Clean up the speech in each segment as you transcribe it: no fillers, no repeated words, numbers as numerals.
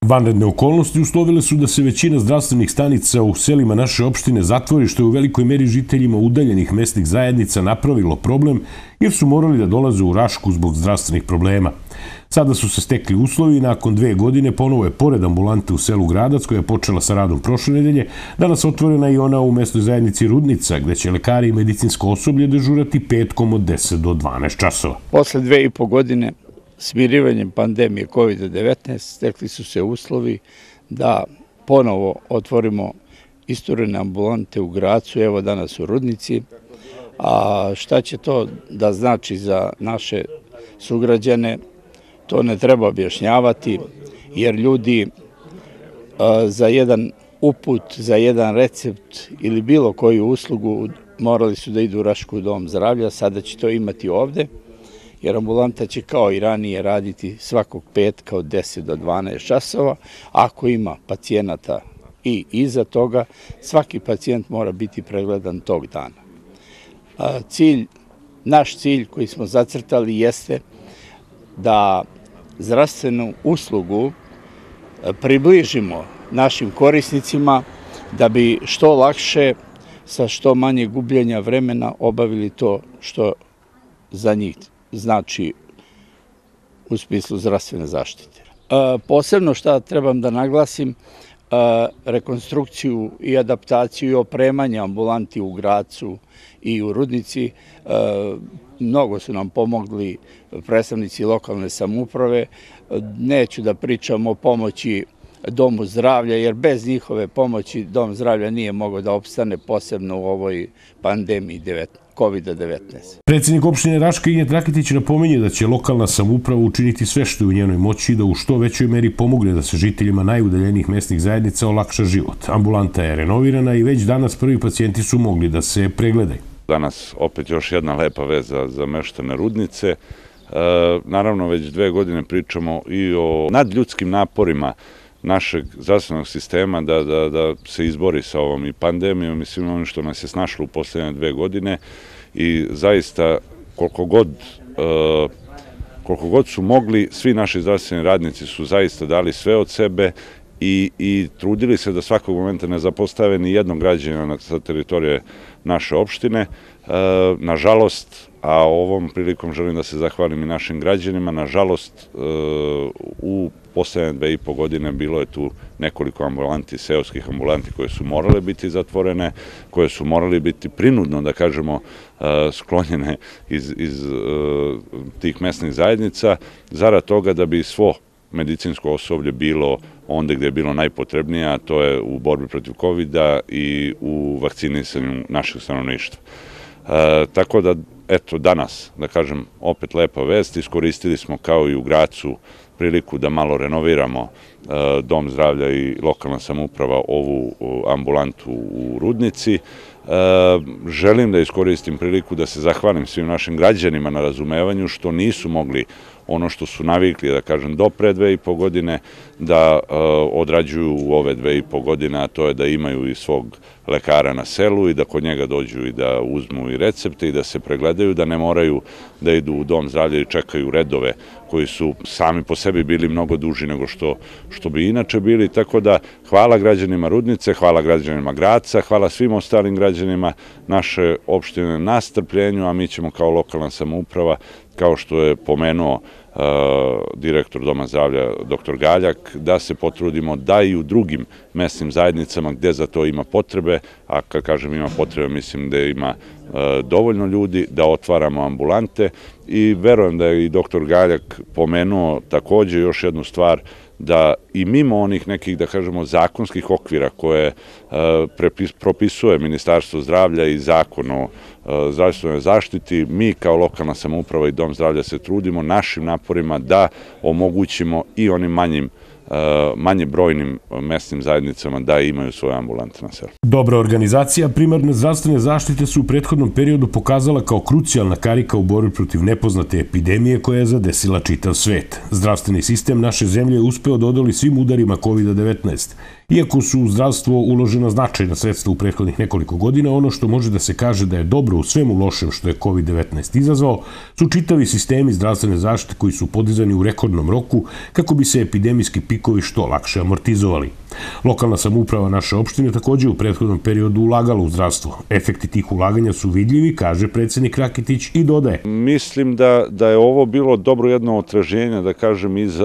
Vanredne okolnosti uslovile su da se većina zdravstvenih stanica u selima naše opštine zatvori, što je u velikoj meri žiteljima udaljenih mesnih zajednica napravilo problem, jer su morali da dolaze u Rašku zbog zdravstvenih problema. Sada su se stekli uslovi i nakon 2 godine ponovo je pored ambulante u selu Gradac, koja je počela sa radom prošle nedelje, danas otvorena i ona u mesnoj zajednici Rudnica, gde će lekari i medicinsko osoblje dežurati petkom od 10 do 12 časova. Posle 2,5 godine smirivanjem pandemije COVID-19 stekli su se uslovi da ponovo otvorimo isturene ambulante u Gracu, evo danas u Rudnici. A šta će to da znači za naše sugrađane, to ne treba objašnjavati, jer ljudi za jedan uput, za jedan recept ili bilo koju uslugu morali su da idu u Rašku dom zdravlja, sada će to imati ovde, jer ambulanta će kao i ranije raditi svakog petka od 10 do 12 časova. Ako ima pacijenata i iza toga, svaki pacijent mora biti pregledan tog dana. Naš cilj koji smo zacrtali jeste da zdravstvenu uslugu približimo našim korisnicima, da bi što lakše, sa što manje gubljenja vremena obavili to što za njih znači u smislu zdravstvene zaštite. Posebno što trebam da naglasim, rekonstrukciju i adaptaciju i opremanje ambulanti u Gracu i u Rudnici. Mnogo su nam pomogli predstavnici lokalne samouprave. Neću da pričam o pomoći Domu zdravlja, jer bez njihove pomoći Dom zdravlja nije mogao da opstane, posebno u ovoj pandemiji COVID-19. Predsjednik opštine Raška Injet Rakitić napominje da će lokalna samouprava učiniti sve što je u njenoj moći da u što većoj meri pomogne da se žiteljima najudaljenijih mesnih zajednica olakša život. Ambulanta je renovirana i već danas prvi pacijenti su mogli da se pregledaju. Danas opet još jedna lepa vez za meštane Rudnice. Naravno, već 2 godine pričamo i o nadljudskim naporima našeg zdravstvenog sistema da se izbori sa ovom i pandemijom i svim onim što nas je snašlo u poslednje 2 godine, i zaista koliko god su mogli, svi naši zdravstveni radnici su zaista dali sve od sebe i trudili se da svakog momenta ne zapostave ni jednog građanina sa teritorije naše opštine. Nažalost, a ovom prilikom želim da se zahvalim i našim građanima, nažalost, u poslednje 2,5 godine bilo je tu nekoliko ambulanti, seoskih ambulanti, koje su morale biti zatvorene, koje su morale biti prinudno, da kažemo, sklonjene iz tih mesnih zajednica, zarad toga da bi svo medicinsko osoblje bilo onde gde je bilo najpotrebnije, a to je u borbi protiv COVID-a i u vakcinisanju našeg stanovništva. Tako da, eto, danas, da kažem, opet lepa vest, iskoristili smo kao i u Gracu priliku da malo renoviramo Dom zdravlja i lokalna samouprava ovu ambulantu u Rudnici. Želim da iskoristim priliku da se zahvalim svim našim građanima na razumevanju što nisu mogli ono što su navikli, da kažem, do pre 2,5 godine da odrađuju u ove 2,5 godine, a to je da imaju i svog lekara na selu i da kod njega dođu i da uzmu i recepte i da se pregledaju, da ne moraju da idu u Dom zdravlja i čekaju redove koji su sami po sebi bili mnogo duži nego što bi inače bili. Tako da hvala građanima Rudnice, hvala građanima Graca, hvala svim ostalim građanima naše opštine na strpljenju, a mi ćemo kao lokalna samouprava, kao što je pomenuo direktor Doma zdravlja dr. Galjak, da se potrudimo da i u drugim mesnim zajednicama gde za to ima potrebe, a kad kažem ima potrebe, mislim da ima dovoljno ljudi, da otvaramo ambulante, i verujem da je i dr. Galjak pomenuo takođe još jednu stvar, da i mimo onih nekih, da kažemo, zakonskih okvira koje propisuje Ministarstvo zdravlja i Zakon o zdravstvenoj zaštiti, mi kao lokalna samouprava i Dom zdravlja se trudimo našim naporima da omogućimo i onim manje brojnim mesnim zajednicama da imaju svoje ambulante na selu. Dobra organizacija primarne zdravstvene zaštite su u prethodnom periodu pokazala kao krucijalna karika u borbi protiv nepoznate epidemije koja je zadesila čitav svet. Zdravstveni sistem naše zemlje je uspeo da odoli svim udarima COVID-19 Iako su u zdravstvo uložena značajna sredstva u prethodnih nekoliko godina, ono što može da se kaže da je dobro u svemu lošem što je COVID-19 izazvao su čitavi sistemi zdravstvene zaštite koji su podizani u rekordnom roku kako bi se epidemijski pikovi što lakše amortizovali. Lokalna samouprava naše opštine takođe u prethodnom periodu ulagala u zdravstvo. Efekti tih ulaganja su vidljivi, kaže predsednik Rakitić i dodaje. Mislim da je ovo bilo dobro jedno otraženje, da kažem, i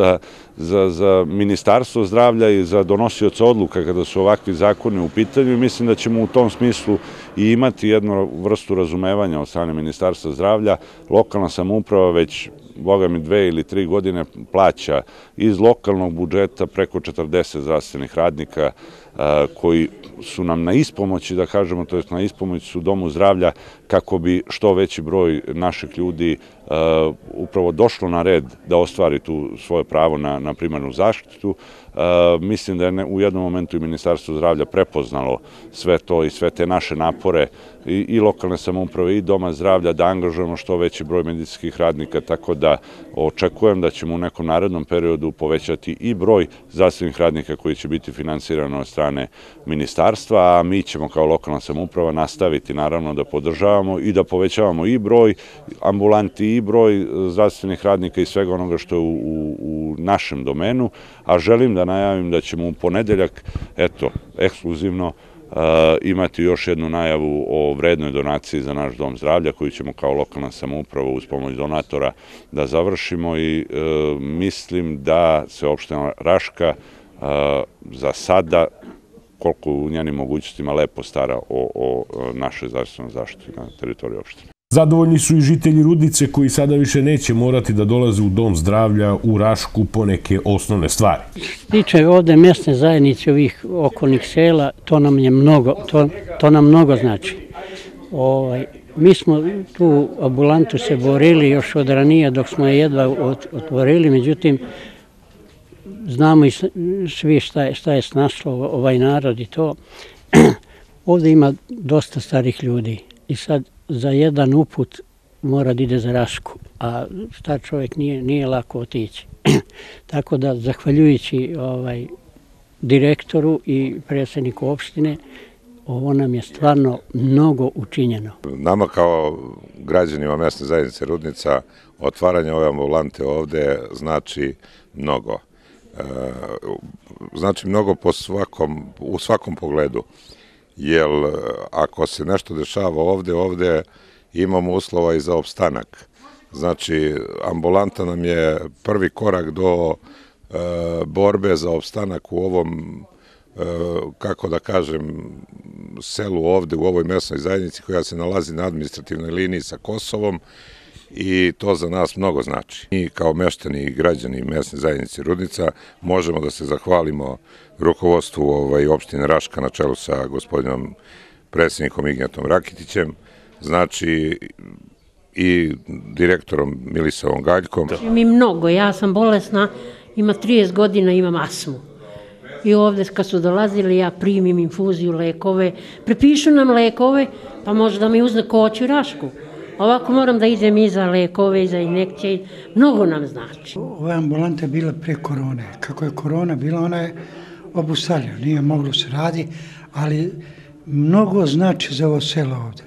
za Ministarstvo zdravlja i za donosioca odluka kada su ovakvi zakoni u pitanju. Mislim da ćemo u tom smislu i imati jednu vrstu razumevanja od strane Ministarstva zdravlja. Lokalna samouprava već, boga mi, 2 ili 3 godine plaća iz lokalnog budžeta preko 40 zdravstvenih radnika koji su nam na ispomoći, da kažemo, to je na ispomoći su Domu zdravlja kako bi što veći broj naših ljudi upravo došlo na red da ostvari tu svoje pravo na primarnu zaštitu. Mislim da je u jednom momentu i Ministarstvo zdravlja prepoznalo sve to i sve te naše napore i lokalne samouprave i Doma zdravlja da angažujemo što veći broj medicinskih radnika, tako da očekujem da ćemo u nekom narednom periodu povećati i broj zdravstvenih radnika koji će biti finansirani od strane ministarstva, a mi ćemo kao lokalna samouprava nastaviti naravno da podržavamo i da povećavamo i broj ambulanti i broj zdravstvenih radnika i svega onoga što je u našem domenu, a želim da najavim da ćemo u ponedeljak, eto, ekskluzivno imati još jednu najavu o vrednoj donaciji za naš Dom zdravlja koju ćemo kao lokalna samouprava uz pomoć donatora da završimo i mislim da se opština Raška za sada, koliko u njenim mogućnostima, lepo stara o našoj zdravstvenoj zaštiti na teritoriji opštine. Zadovoljni su i žitelji Rudnice koji sada više neće morati da dolaze u Dom zdravlja u Rašku po neke osnovne stvari. Tiče ovde mesne zajednice ovih okolnih sela, to nam je mnogo, to nam mnogo znači. Mi smo tu ambulantu se borili još od ranije dok smo je jedva otvorili, međutim znamo i svi šta je snašlo ovaj narod i to. Ovde ima dosta starih ljudi i sad za jedan uput mora da ide za Rašku, a star čovjek nije lako otići. Tako da, zahvaljujući direktoru i predsjedniku opštine, ovo nam je stvarno mnogo učinjeno. Nama kao građanima mesne zajednice Rudnica otvaranje ove ambulante ovde znači mnogo. Znači mnogo u svakom pogledu. Jer ako se nešto dešava ovde imamo uslova i za opstanak. Znači, ambulanta nam je prvi korak do borbe za opstanak u ovom, kako da kažem, selu ovde, u ovoj mesnoj zajednici koja se nalazi na administrativnoj liniji sa Kosovom i to za nas mnogo znači. Mi kao meštani i građani mesne zajednice Rudnica možemo da se zahvalimo rukovodstvu opštine Raška na čelu sa gospodinom predsjednikom Ignjatom Rakitićem, znači i direktorom Milisavom Galjkom. Mi mnogo, ja sam bolesna, ima 30 godina, imam astmu. I ovde kad su dolazili ja primim infuziju, lekove, prepišu nam lekove, pa možda mi uzme koću Rašku. Ovako moram da idem i za lekove, i za injekcije, mnogo nam znači. Ova ambulanta je bila pre korone. Kako je korona bila, ona je obustavljena, nije moglo se radi, ali mnogo znači za ovo selo ovde.